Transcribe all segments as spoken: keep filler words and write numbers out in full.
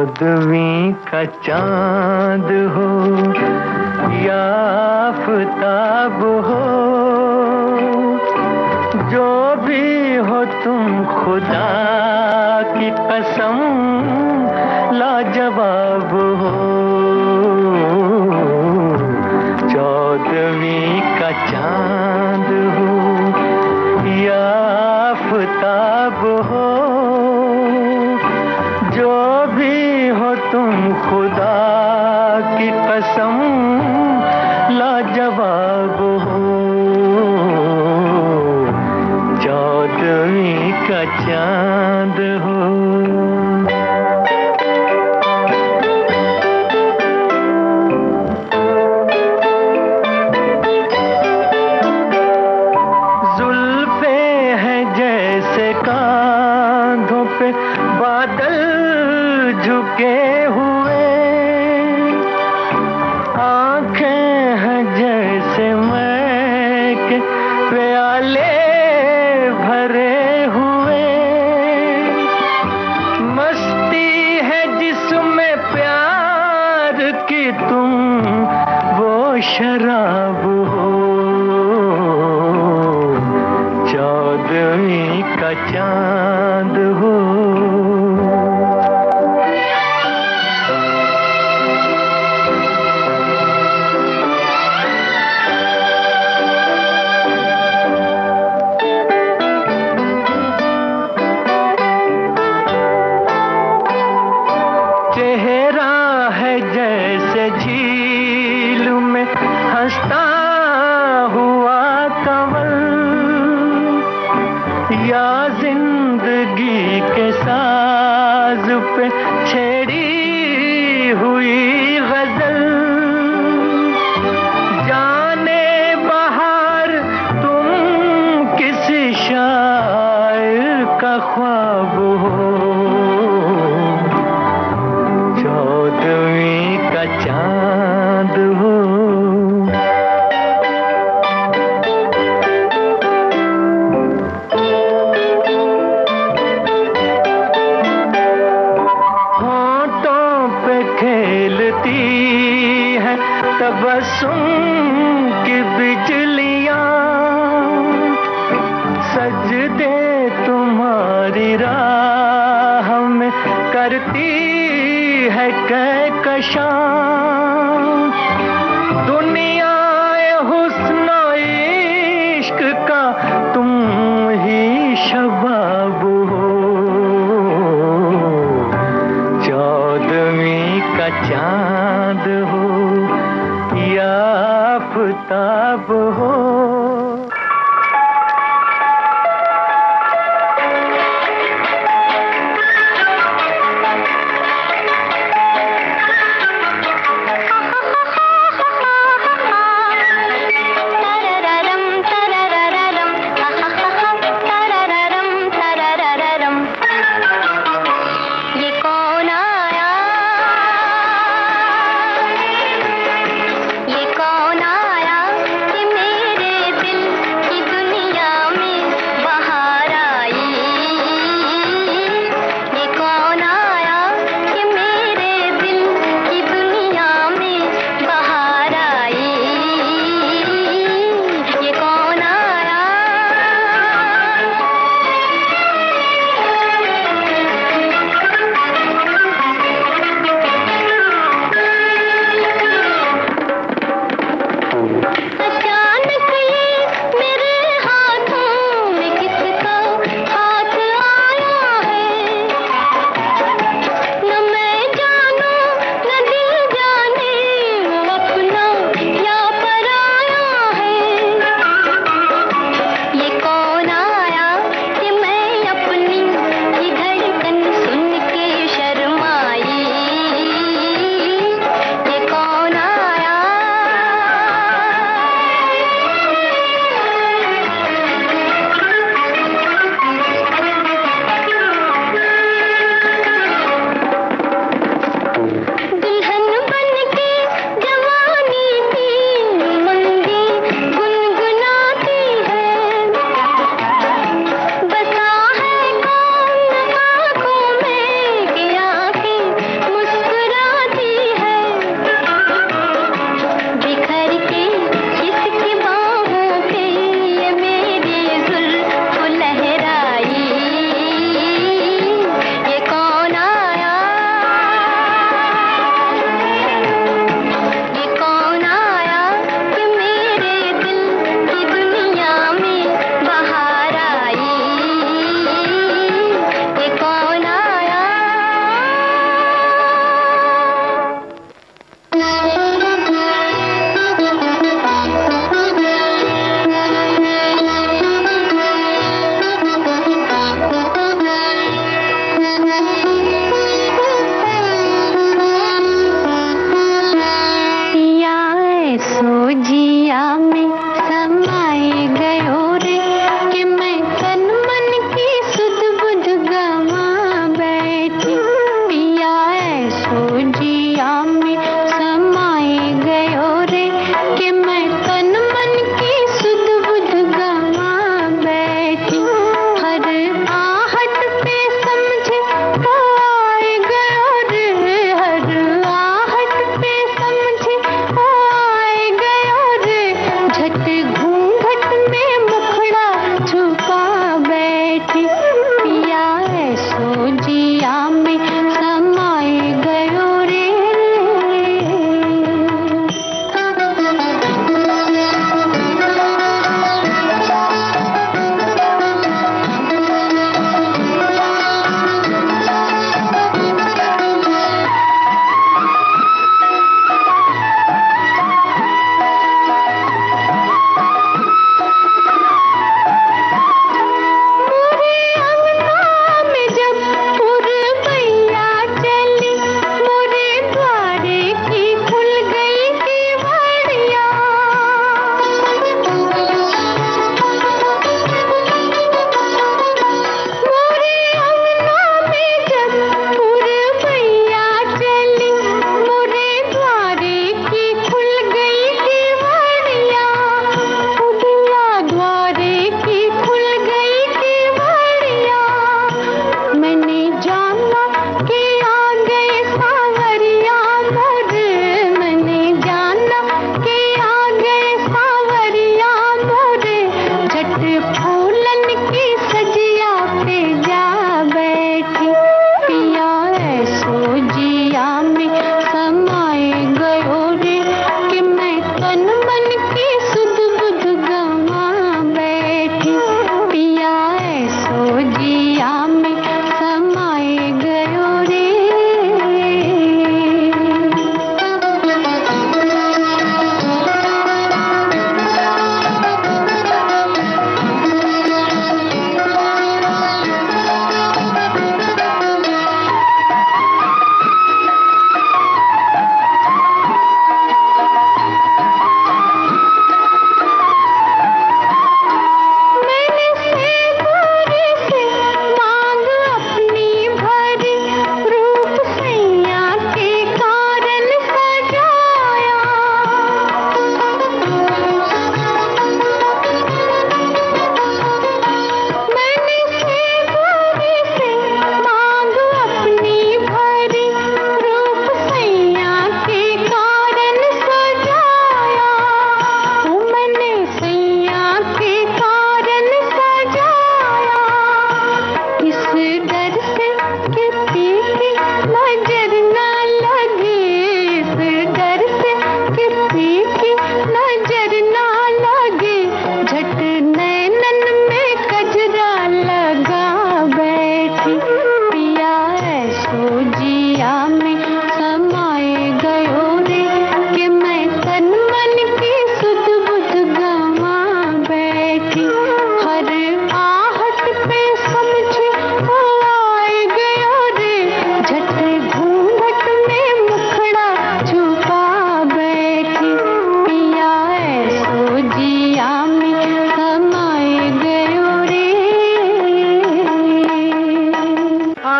चौदहवीं का चांद हो या आफताब हो, जो भी हो तुम खुदा की कसम लाजवाब हो। चौदहवीं का चांद हो या आफताब हो, जो भी हो तुम खुदा की कसम लाजवाब हो। चौदहवीं का चांद हो। जुल्फे हैं जैसे कांधों पे बादल झुके हुए, आंखें हैं जैसे मैं के प्याले भरे हुए, मस्ती है जिसमें प्यार की तुम वो शराब हो। चौदहवीं का चांद हो। चेहरा है जैसे झील में हंसता हुआ कंवल, या जिंदगी के साज पे छेड़ी हुई गजल। जाने बहार तुम किसी शायर का ख्वाब हो। चौदहवीं का चांद हो। खेलती है तबस्सुम की बिजलियां, सजदे तुम्हारी राह में करती है कहकशां। दुनिया हुस्न इश्क का तुम ही शबाब हो। चौदहवीं का चांद हो या आफताब हो।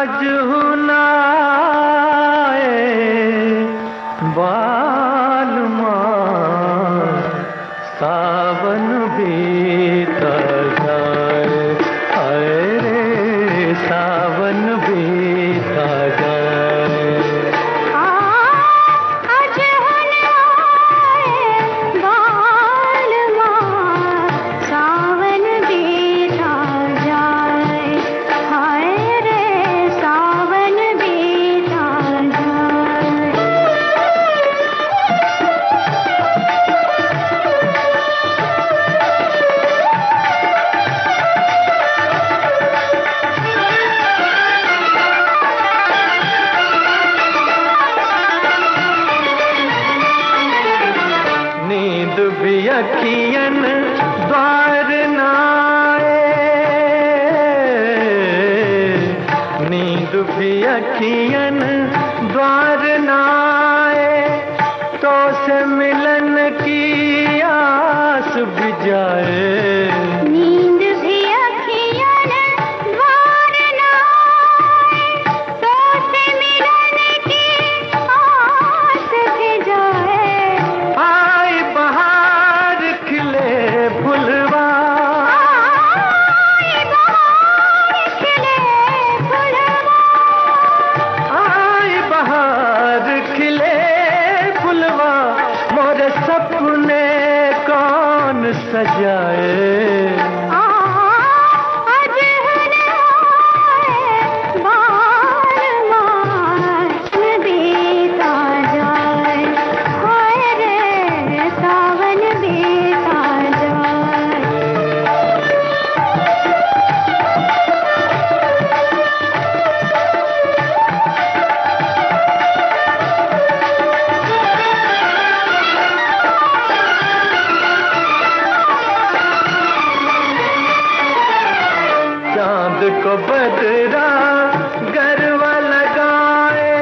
आज हुनाए बालमा सावन बीता जाए, हाय रे सावन बीता जाए। आज हुनाए बालमा सावन बीता जाए, हाय रे सावन बीता जाए। नींद भी अखियन द्वार नाए, नींद भी अखियन द्वार नाए, तो से मिलन की आस भी जाए। नींद भी अखियन द्वार नाए, तो से मिलन की आस भी जाए। आई बहार खिले फुलवा, आई बहार खिले फुलवा, आई बहार खिले फुलवा, मोरे सपने कौन सजाए। आज हुनाए बालमा सावन बीता जाए, हाय रे सावन बीता जाए। चांद को बदरा गरवा लगाए,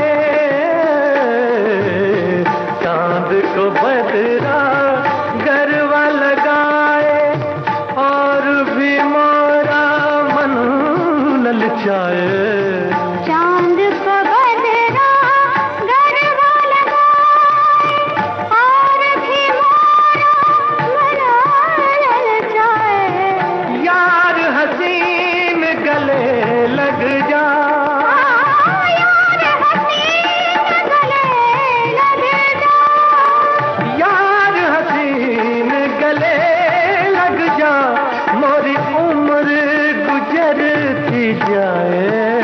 चांद को बदरा गरवा लगाए, और भी मोरा मन ललचाए। चांद को बदरा गरबा लगाए, और भी मोरा मना ललचाए। यार हसीन गले लग जा, यार हसीन गले लग जा, यार हसीन गले लग जा, मोरी उम्र गुजरती जाए।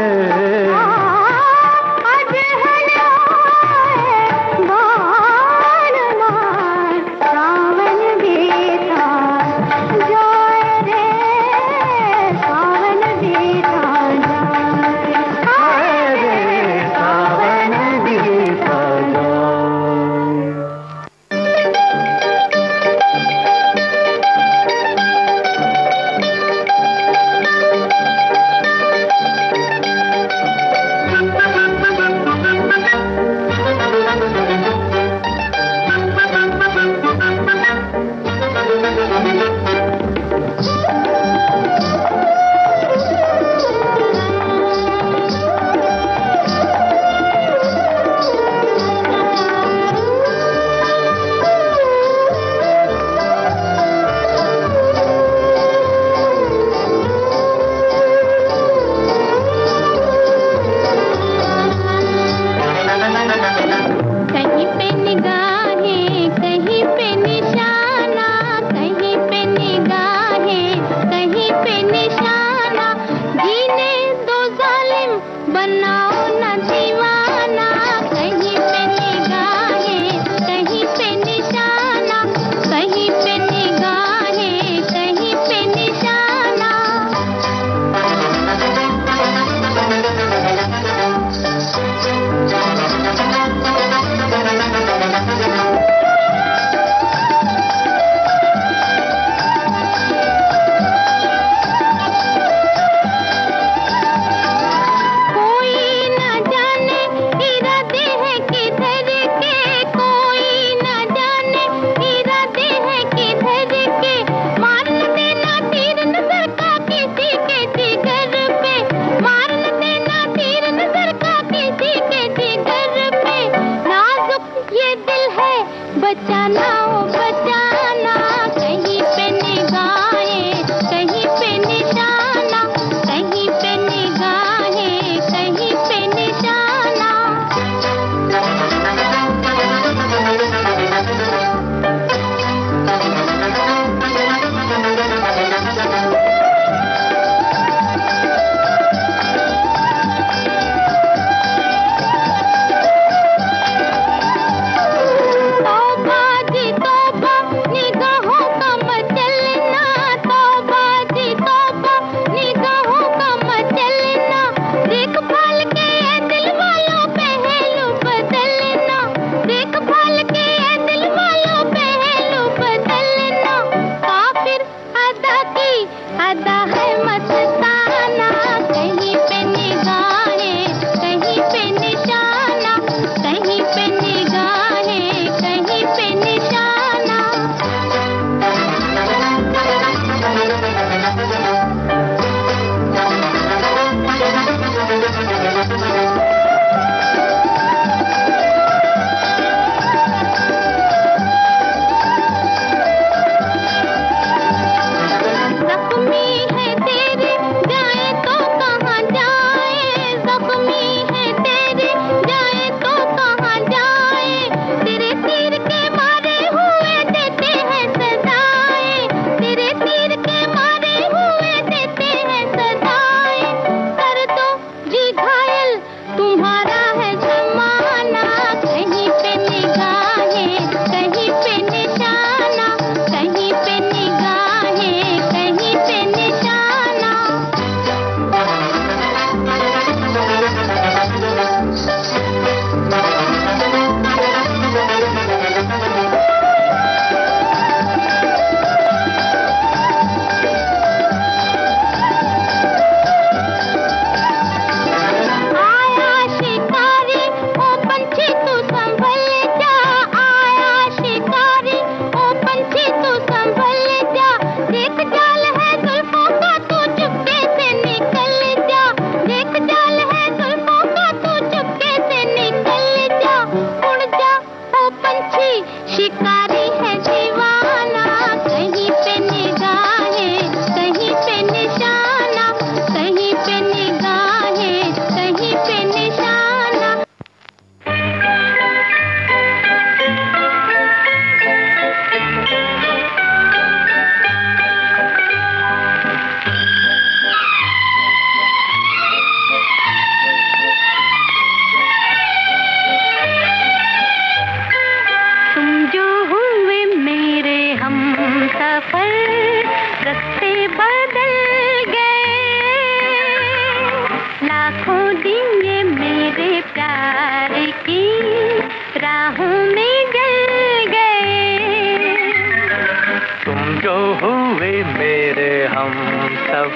आज हुनाए बालमा सावन बीता जाए रे सावन बीता जाए।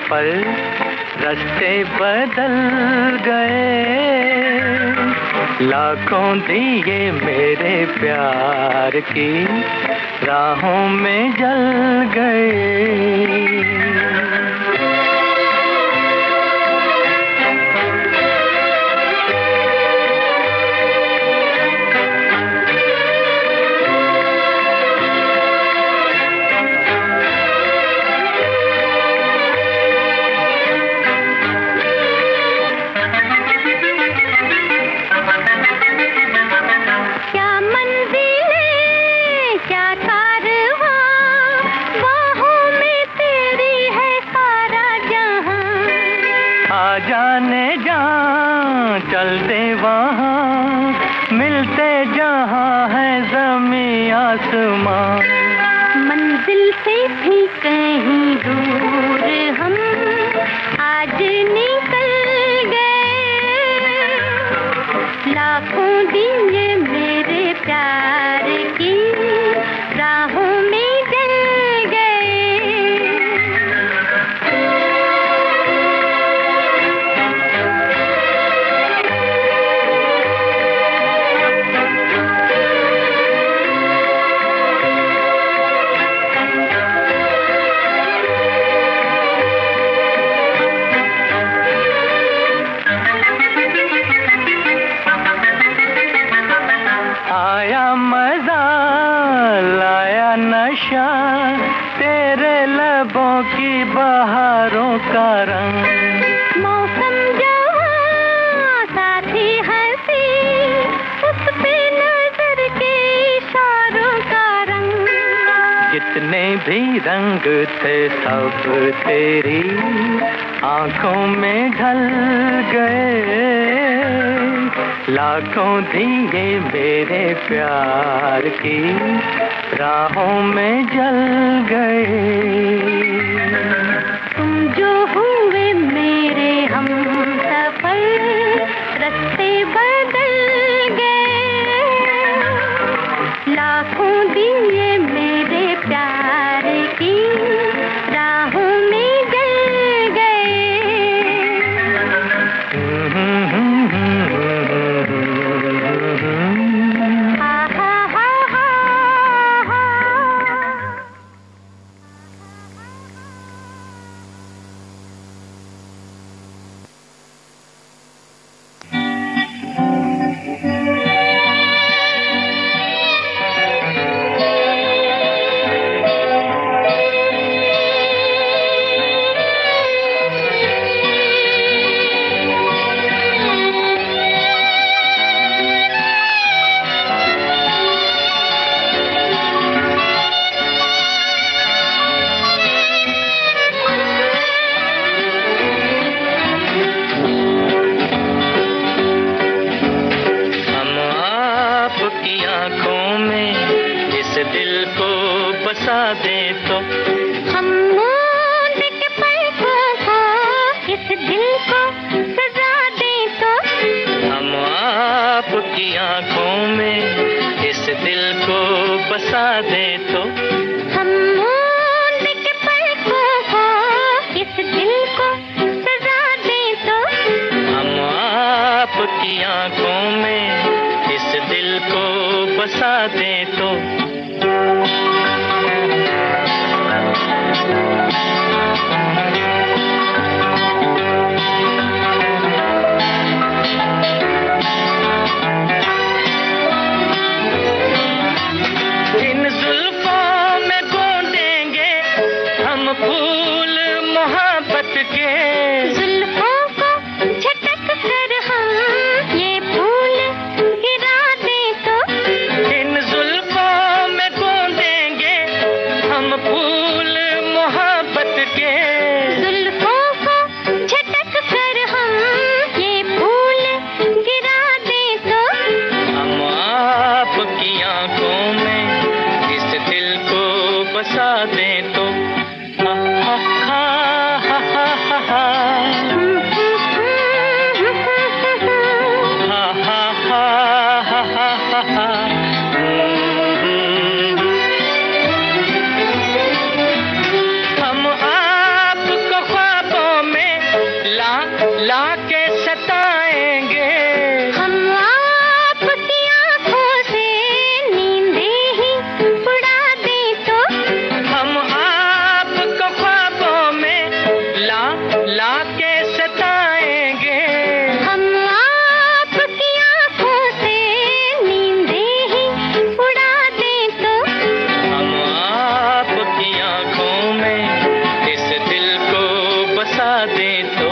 पल रास्ते बदल गए, लाखों दिए मेरे प्यार की राहों में जल गए। जाने जहाँ चलते वहाँ मिलते जहाँ है ज़मीं आसमां, मंजिल से भी कहीं दूर हम आज निकल गए, लाखों दिए मेरे प्यार की राहों में जल गए। आया मजा लाया नशा तेरे लबों की बहारों का रंग, मौसम जवां साथी हंसी उस पे नजर के इशारों का रंग, जितने भी रंग थे सब तेरी आंखों में ढल गए, लाखों दिए मेरे प्यार की राहों में जल गए। तुम जो हुए मेरे हम सफर रास्ते बदल गए, लाखों दिए मेरे प्यार की राहों में जल गए। फूल मोहब्बत के लाके सताएंगे। हम आपकी आंखों से नींदें ही उड़ा दें तो हम आपको ख्वाबों में ला लाके सताएंगे। हम आपकी आंखों से नींदें ही उड़ा दें तो हम आपकी आंखों में इस दिल को बसा दें तो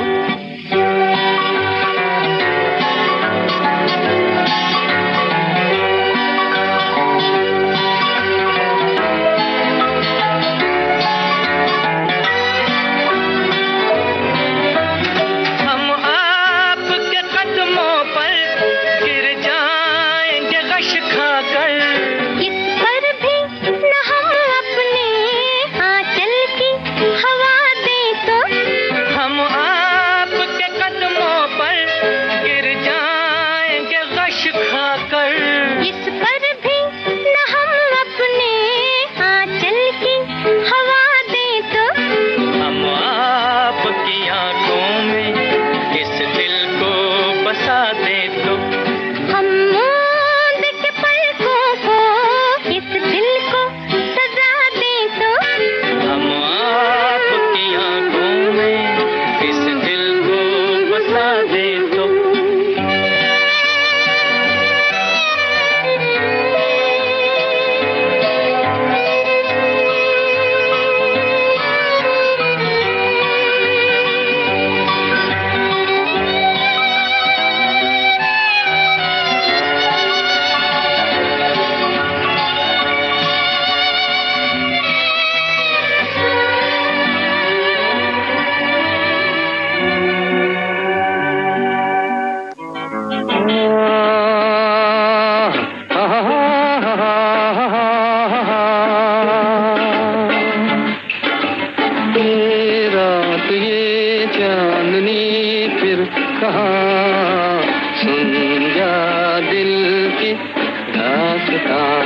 हम आपके कदमों पर गिर जाएंगे गश खाकर। इस पर भी न हम अपने आंचल की हवा दें तो हम आपके कदमों पर गिर जाएंगे गश खाकर। इस पर भी न हम अपने आंचल की हवा दें तो हम आपकी आंखों में इस दिल को बसा दें तो हम मूंद के पलकों को इस दिल को सजा दें तो हम आपकी आंखों में इस दिल को बसा दें तो रात ये चांदनी फिर कहाँ सुन जा दिल की दास्तां।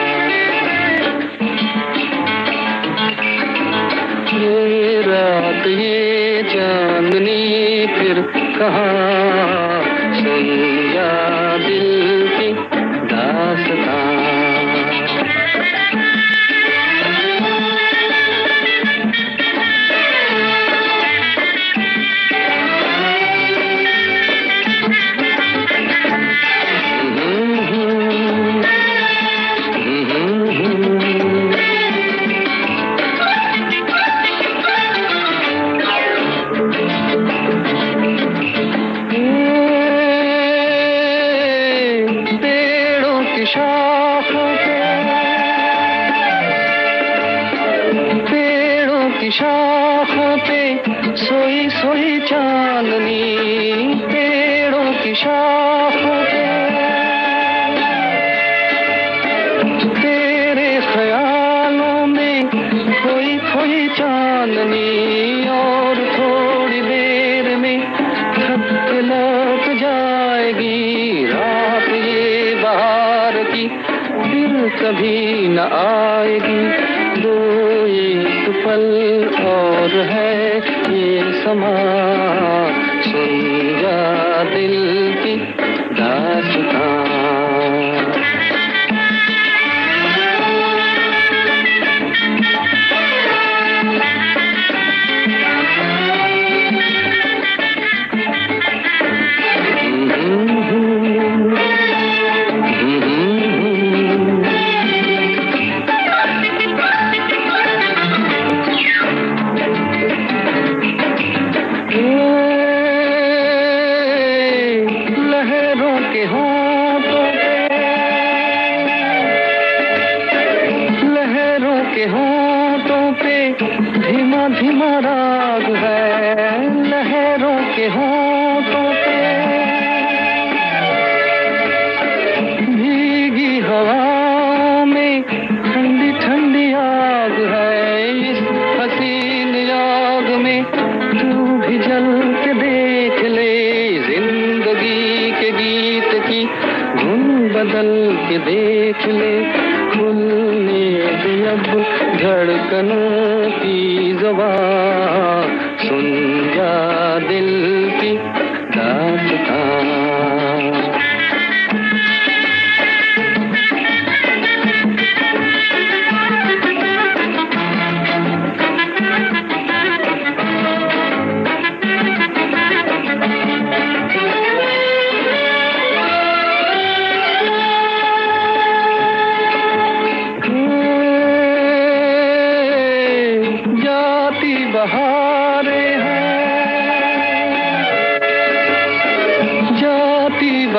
ये रात ये चांदनी फिर कहाँ सुन जा दिल की दास्तां। शाखों पे सोई सोई चांदनी, पेड़ों की शाखों पे तेरे ख्यालों में खोई खोई चांदनी। और थोड़ी देर में थक के लौट जाएगी रात ये बहार की, फिर कभी न आएगी। दो एक पल और है ये समा, सुन जा दिल की दास्तां। धीमा धीमा राग है लहरों के होठों पे, भीगी हवा में ठंडी ठंडी आग है। इस हसीन आग में तू भी जल के देख ले, जिंदगी के गीत की धुन बदल के देख ले। खुलने दे अब धड़कनों की ज़बां, सुन जा दिल की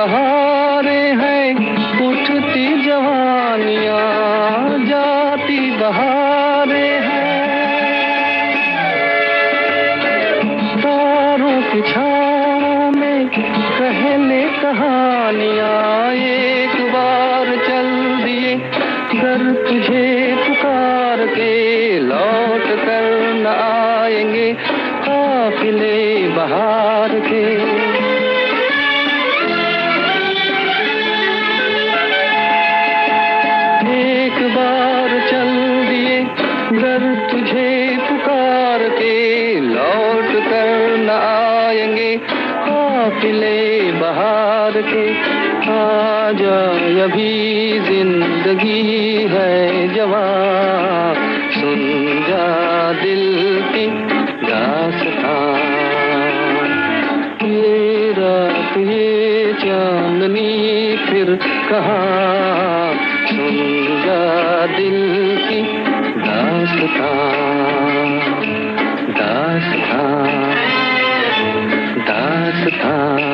बहारें हैं, उठती जवानियां, जाती बहारें हैं। तारों की छाँव में कहले कहानियां, एक बार चल दिए घर तुझे पुकार के, लौट कर न आएंगे काफिले बहार के। एक बार चल दिए घर तुझे पुकार के, लौट कर न आएंगे काफिले बहार के। आजा अभी जिंदगी है जवां, सुन जा दिल की दास्तां। ये रात ये चांदनी फिर कहाँ, सुन जा दिल की दास्तां, दास्तां, दास्तां।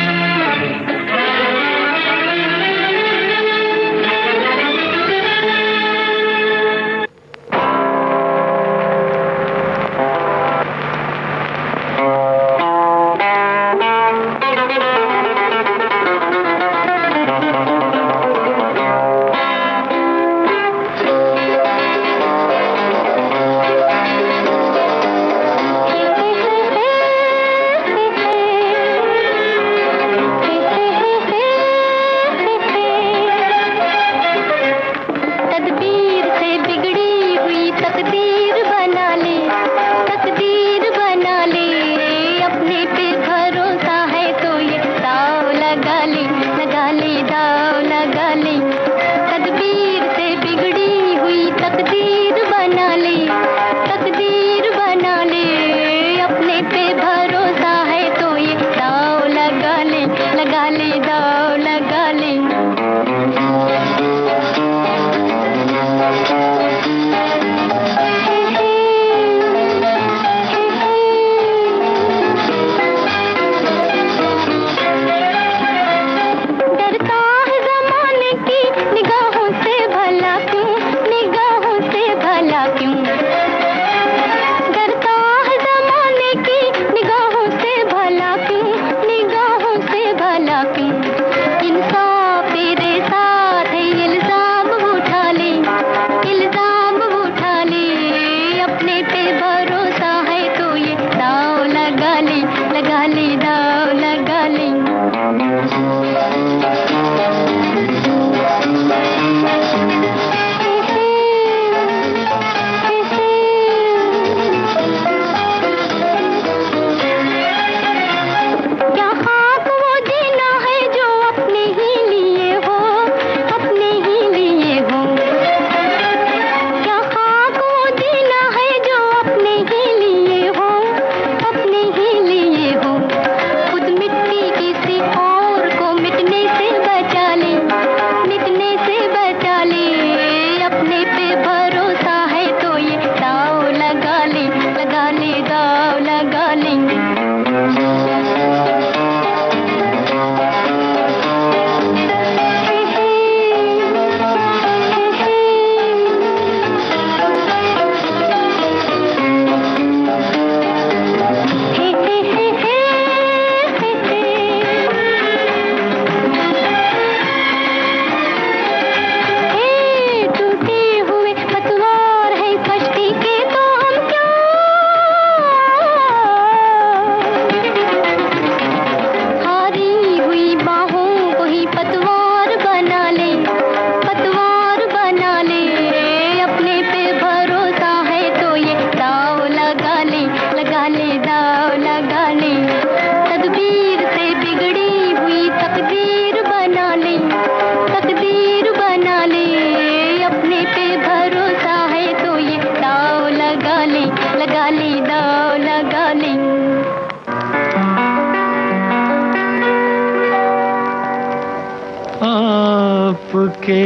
आपके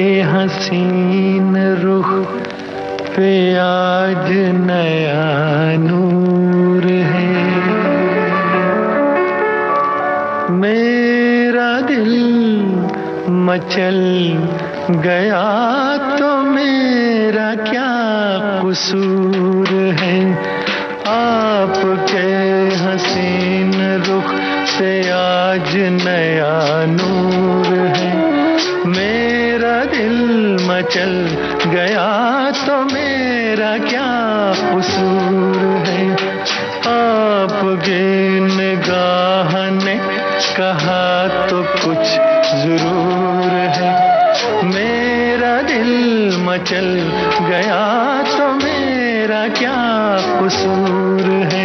हसीन रुख पे आज नया नूर है, मेरे मेरा दिल मचल गया तो मेरा क्या कसूर है। आपके हसीन रुख से आज नया नूर है। मेरा दिल मचल गया तो मेरा क्या कसूर है। आपकी निगाह ने कहा तो कुछ जरूर है। मेरा दिल मचल गया तो मेरा क्या कसूर है।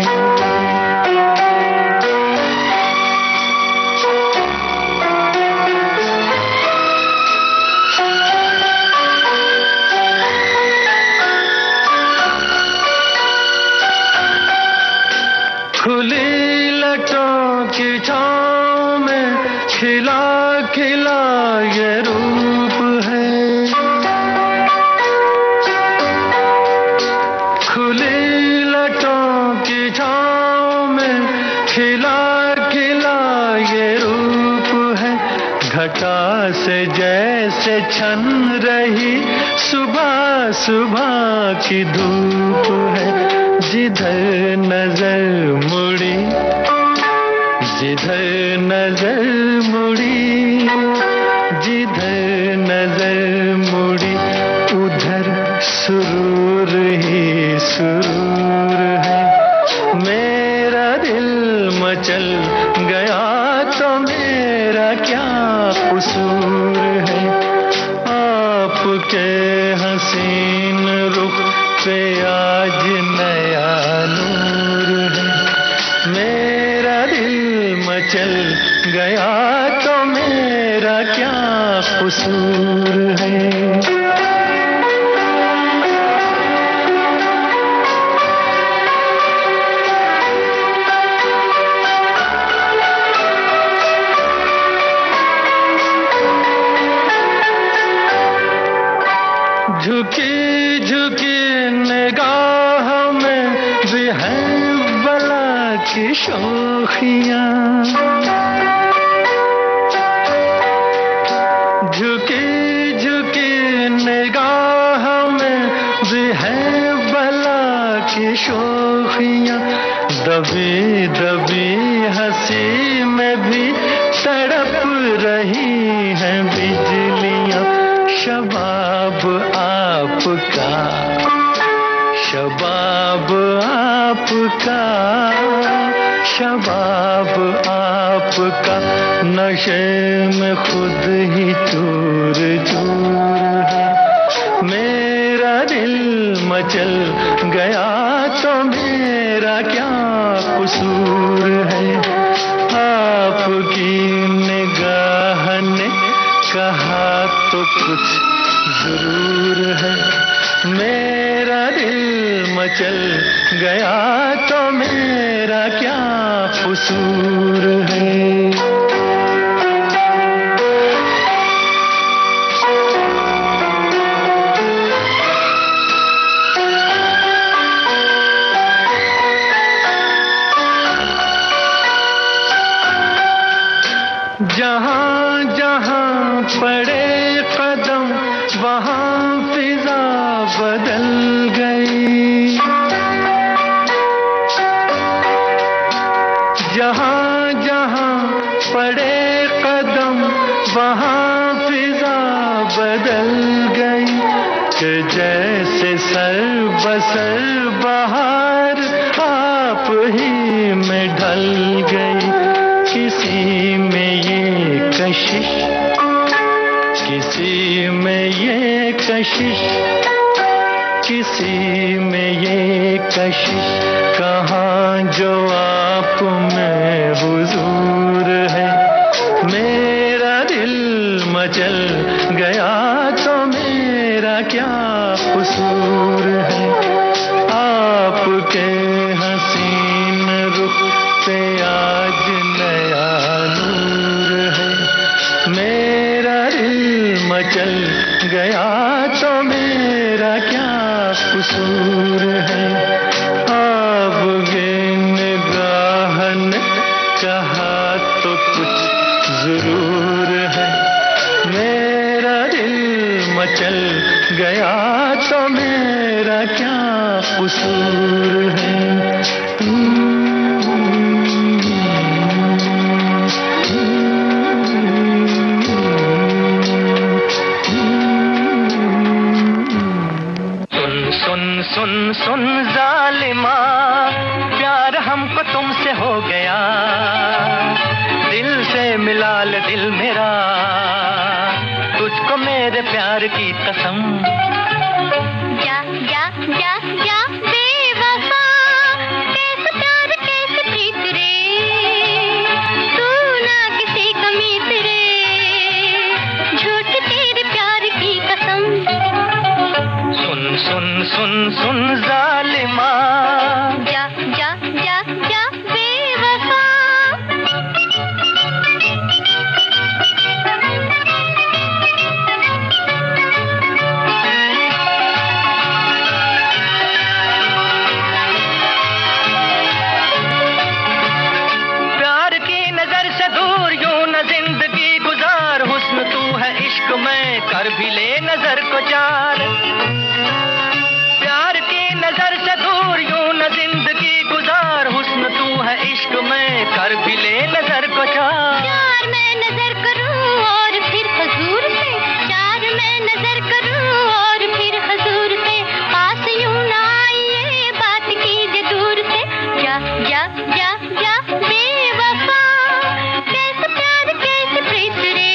खुली लटों की छाँव में खिला खिला ये रूप है। खुली लटों की छाँव में खिला खिला ये रूप है। घटा से जैसे छन रही सुबह सुबह की धूप है। जिधर नजर मुड़ी जिधर नजर मुड़ी जिधर नजर मुड़ी उधर सुरूर ही सुरूर है। मेरा दिल मचल गया तो मेरा क्या कसूर है। आपके हसीन रुख पे आज नया नूर है। मेरा दिल मचल गया तो मेरा क्या कसूर है। झुकी झुकी निगाह में भी है बला की शोखियाँ। झुकी झुकी निगाह में भी है बला की शोखियाँ। दबी दबी हंसी में भी तड़प रही हैं बिजलियाँ। शबाब आपका शबाब आपका शबाब आपका नशे में खुद ही चूर चूर है। मेरा दिल मचल गया तो मेरा क्या कसूर है। आपकी निगाह ने कहा तो कुछ जरूर है। मेरा दिल मचल गया तो मेरा क्या कसूर है। जहाँ जहाँ पड़े कदम वहाँ फिजा बदल गई। जहाँ जहाँ पड़े कदम वहाँ फिजा बदल गई। कि जैसे सर बसर बहार आप ही में ढल गई। किसी में ये कशिश किसी में ये कशिश किसी में ये कशिश कहाँ जो आप में हुजूर है। मेरा दिल मचल गया तो मेरा क्या कसूर है। आपके हसीन रुख पे आज नया नूर है। मेरा दिल मचल गया तो मेरा क्या कसूर है। आपकी निगाह ने कहा तो कुछ जरूर है। मेरा दिल मचल गया तो मेरा क्या कसूर है। सुन सुन सुन जालिमा, प्यार हमको तुमसे हो गया, दिल से मिला ले दिल मेरा, तुझको मेरे प्यार की कसम। जा जा जा जा बेवफा, कैसे प्यार कैसे प्रीत रे, तू ना किसी कमीत रे, झूठ तेरे प्यार की कसम। सुन सुन सुन सुन जालिमा, जा जा जा जा बेवफा। प्यार की नजर से दूर यूं न जिंदगी गुजार, हुस्न तू है इश्क में कर भी ले नजर को चार। प्यार की नजर से दूर यूं न जिंदगी गुजार, हुस्न तू है इश्क में कर भी ले नजर को चार। चार मैं नजर करूं और फिर हुजूर से, चार मैं नजर करूं और फिर हुजूर से, पास यूं ना आइए बात कीजिए दूर से। जा जा जा जा बेवफा, कैसे प्यार कैसे प्रीत रे,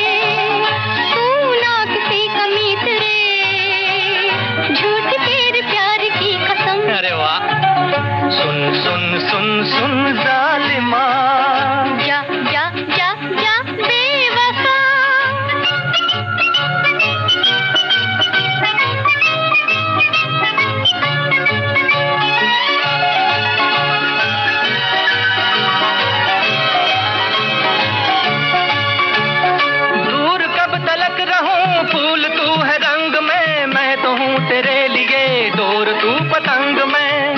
तू ना किसी कमीत रे, झूठ तेरे प्यार की कसम। अरे वाह। सुन सुन सुन सुन जालिमा, जा जा जा जा बेवफा। दूर कब तलक रहूं फूल तू है रंग में, मैं तो हूँ तेरे लिए डोर तू पतंग में।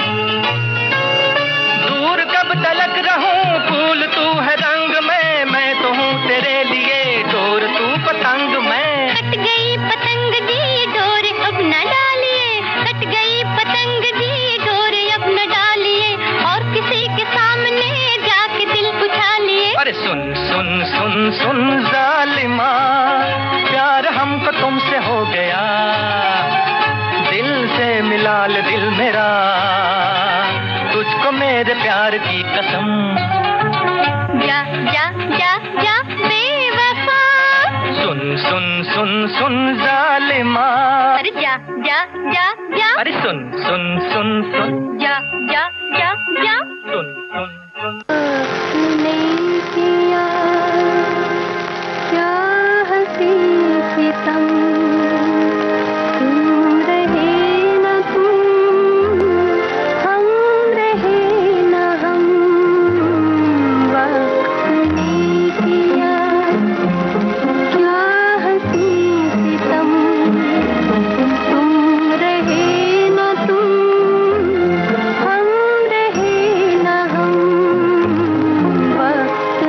दूर कब तलक रहूं फूल तू है रंग में, मैं तो हूँ तेरे लिए डोर तू पतंग में। कट गई पतंग जी डोर अब न डालिए, कट गई पतंग जी डोर अब न डालिए, और किसी के सामने जाके दिल उठा लिए। अरे सुन सुन सुन सुन जालिमा, प्यार हमको तुमसे हो गया, दिल से मिला ले दिल मेरा, तुझको मेरे प्यार की कसम। जा जा जा जा बेवफा। सुन सुन सुन सुन जालिमा, अरे जा जा जा जा, अरे सुन सुन सुन सुन जा जा जा जा। सुन सुन सुन। नहीं किया क्या हंसी सितम, तुम रहे न तुम, हम रहे न हम, वक्त नहीं किया क्या हंसी सितम, तुम रहे न तुम, हम रहे न हम, वक्त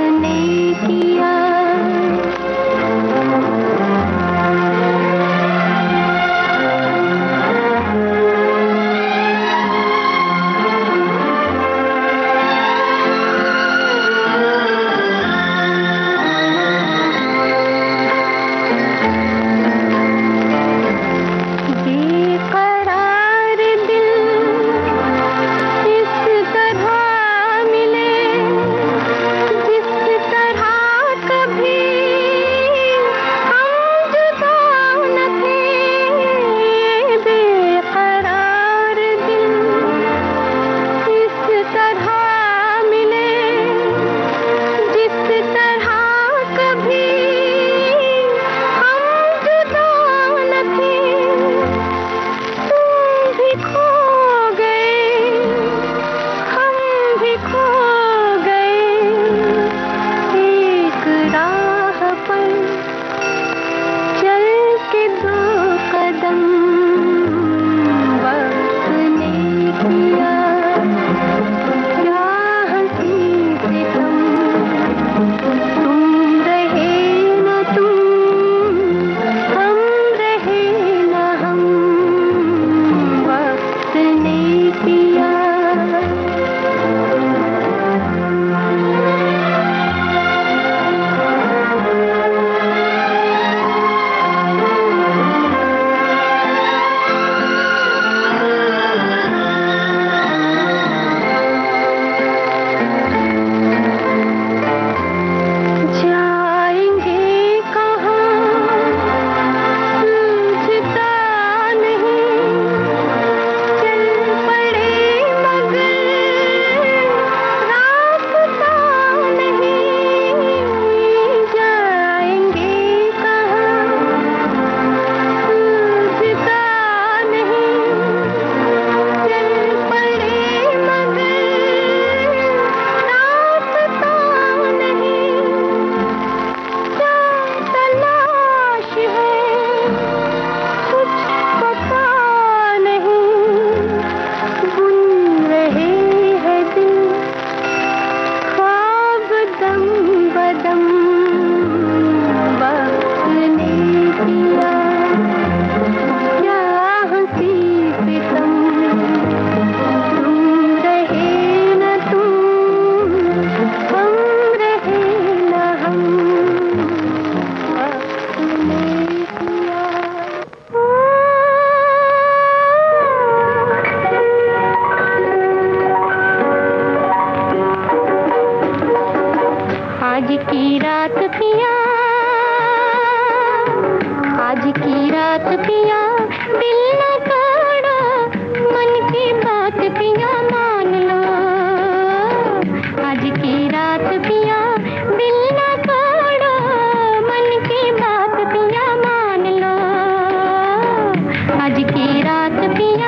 आज की रात पिया, आज की रात पिया, दिल न तोड़ो, मन की बात पिया मान लो। आज की रात पिया, दिल न तोड़ो, मन की बात पिया मान लो। आज की रात पिया,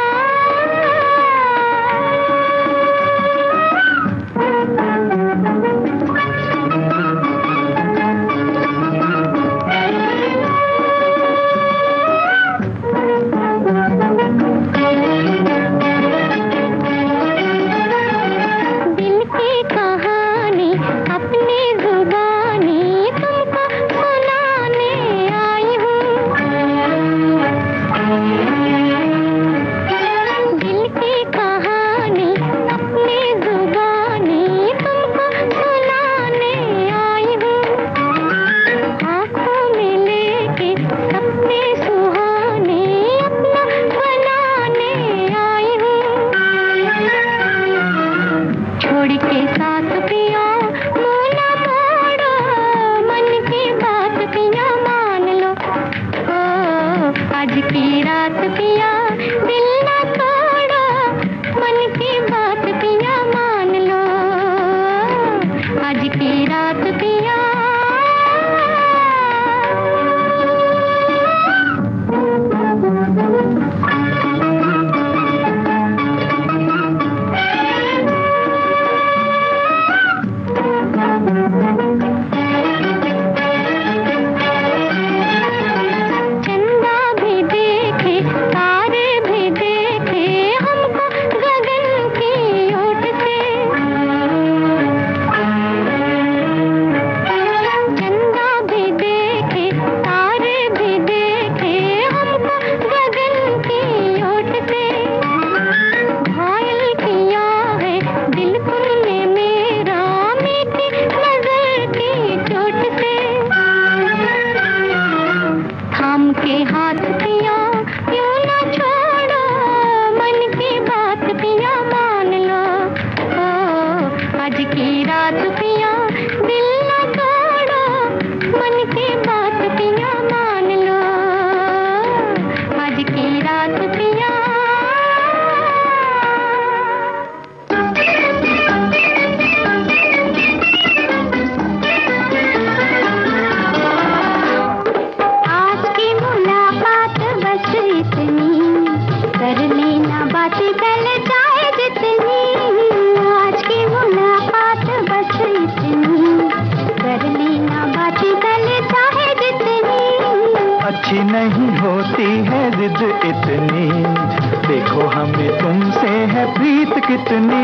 अच्छी नहीं होती है जिद इतनी, देखो हमें तुमसे है प्रीत कितनी।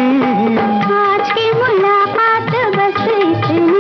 आज की मुलाकात बस इतनी।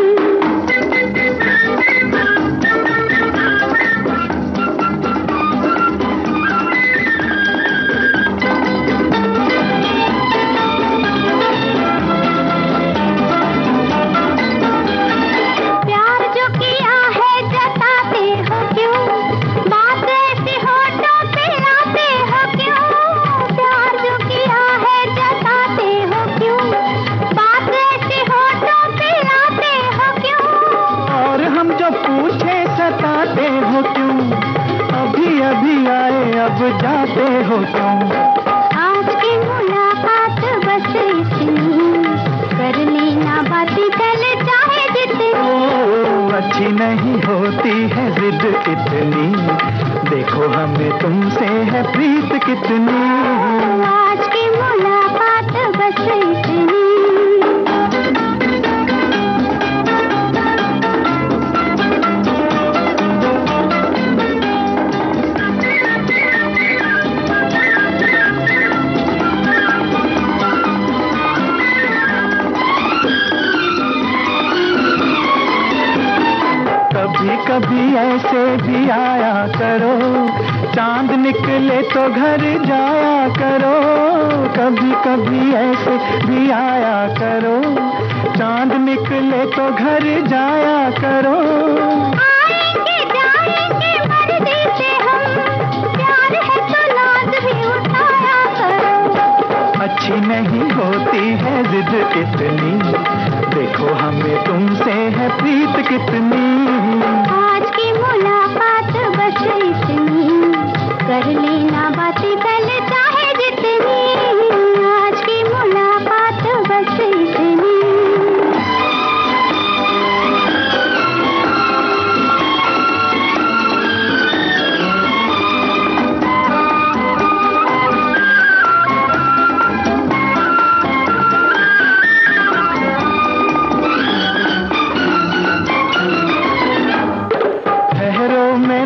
अब जाते हो तुम, आज की मुलाकात बस इतनी, कर लेना बातें कल चाहे जितनी। ओ, अच्छी नहीं होती है जिद इतनी, देखो हमें तुमसे है प्रीत कितनी। आज की मुलाकात बस इतनी। कभी कभी ऐसे भी आया करो, चांद निकले तो घर जाया करो। कभी कभी ऐसे भी आया करो, चांद निकले तो घर जाया करो। आएंगे जाएंगे मर्जी से हम, प्यार है तो नाज भी उठाया करो। अच्छी नहीं होती है जिद इतनी, देखो हमें तुम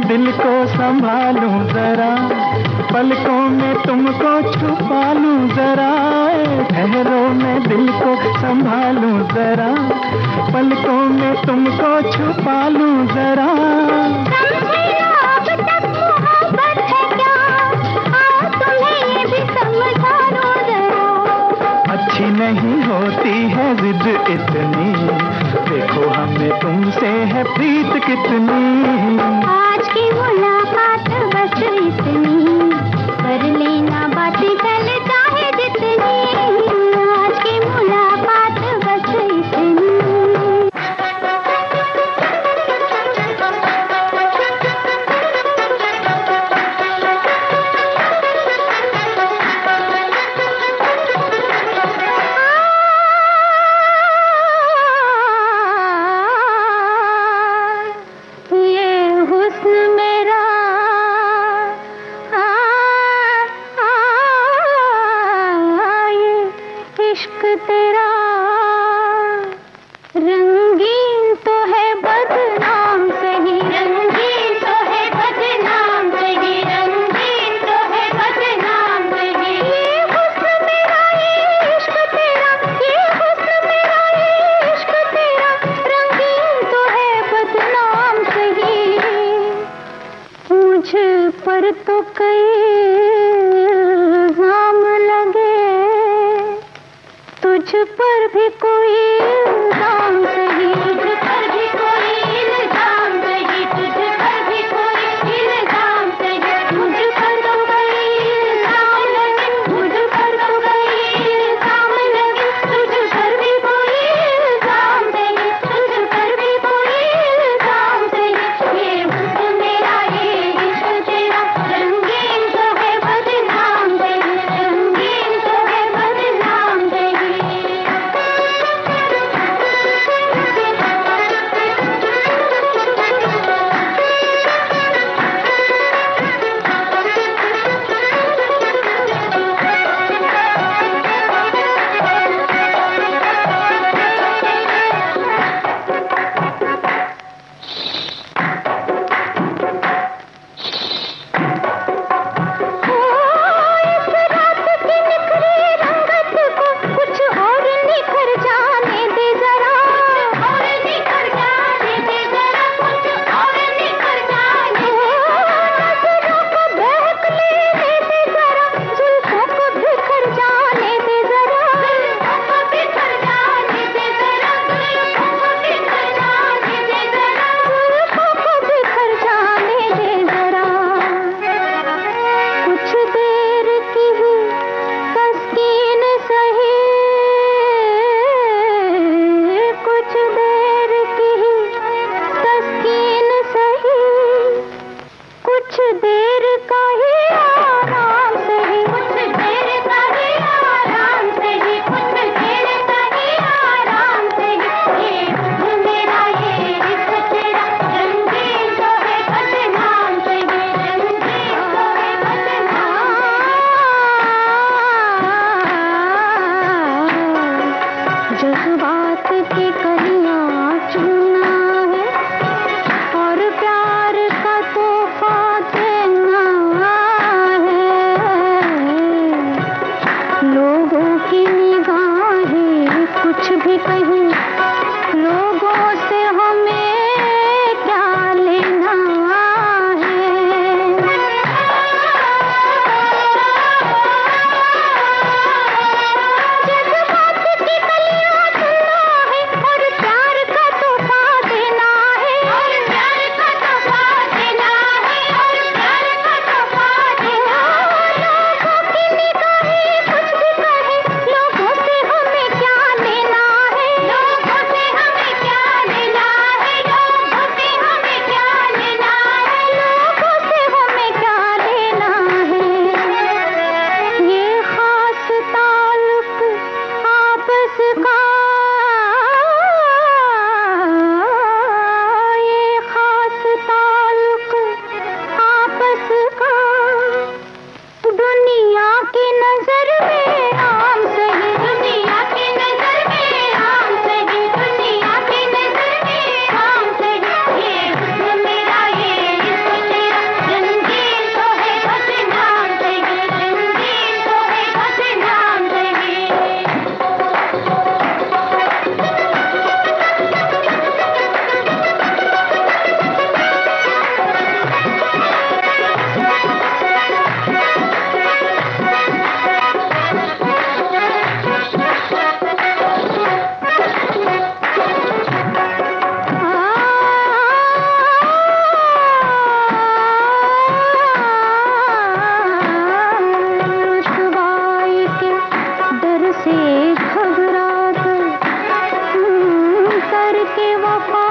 दिल को संभालूं जरा, पलकों में तुमको छुपा लूं जरा। ठहरो मैं दिल को संभालूं जरा, पलकों में तुमको छुपा लूं जरा। अच्छी नहीं होती है जिद इतनी, देखो हमें तुमसे है प्रीत कितनी। आज की मुलाकात बस इतनी, कर लेना बातें चल चाहे जितनी। आज की मुलाकात बस इतनी। पर तो कई इल्जाम लगे, तुझ पर भी कोई इल्जाम सही, तुझ पर भी कोई इल्जाम सही, तुझ पर भी कोई इल्जाम सही। मुझ पर तो कोई इल्जाम लगे, मुझ पर तो कोई इल्जाम लगे, तुझ पर भी कोई इल्जाम सही, तुझ पर भी कोई इल्जाम सही। ये हुस्न मेरा, ये इश्क तेरा, रंगीन तो है बदनाम सही, रंगीन तो है बदनाम सही। बेवफा